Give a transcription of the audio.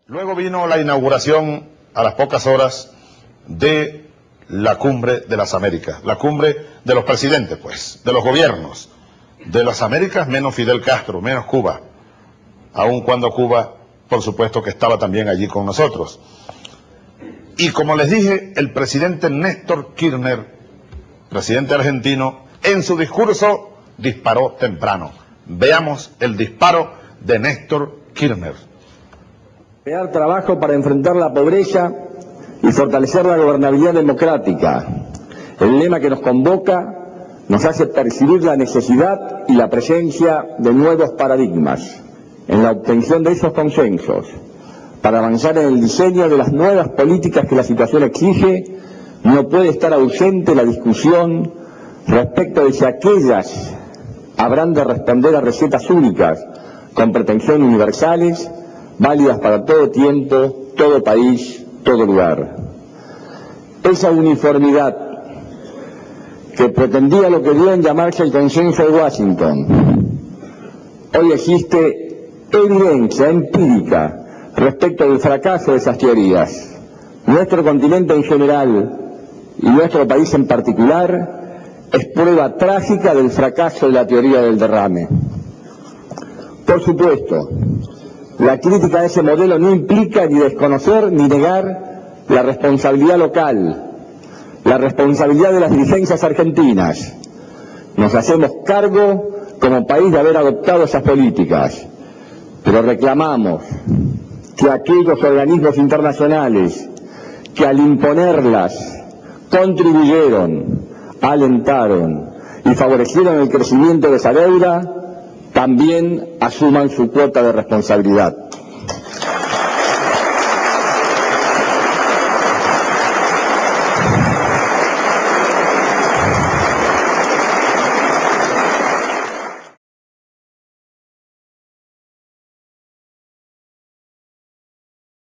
Luego vino la inauguración a las pocas horas de la Cumbre de las Américas, la cumbre de los presidentes, pues, de los gobiernos, de las Américas, menos Fidel Castro, menos Cuba, aun cuando Cuba, por supuesto, que estaba también allí con nosotros. Y como les dije, el presidente Néstor Kirchner, presidente argentino, en su discurso disparó temprano. Veamos el disparo de Néstor Kirchner. Crear trabajo para enfrentar la pobreza y fortalecer la gobernabilidad democrática. El lema que nos convoca nos hace percibir la necesidad y la presencia de nuevos paradigmas en la obtención de esos consensos para avanzar en el diseño de las nuevas políticas que la situación exige. No puede estar ausente la discusión respecto de si aquellas habrán de responder a recetas únicas con pretensiones universales, válidas para todo tiempo, todo país, todo lugar. Esa uniformidad que pretendía lo que dio en llamarse el consenso de Washington, hoy existe evidencia empírica respecto del fracaso de esas teorías. Nuestro continente en general y nuestro país en particular es prueba trágica del fracaso de la teoría del derrame. Por supuesto, la crítica a ese modelo no implica ni desconocer ni negar la responsabilidad local, la responsabilidad de las dirigencias argentinas. Nos hacemos cargo como país de haber adoptado esas políticas, pero reclamamos que aquellos organismos internacionales que al imponerlas contribuyeron, alentaron y favorecieron el crecimiento de esa deuda, también asuman su cuota de responsabilidad.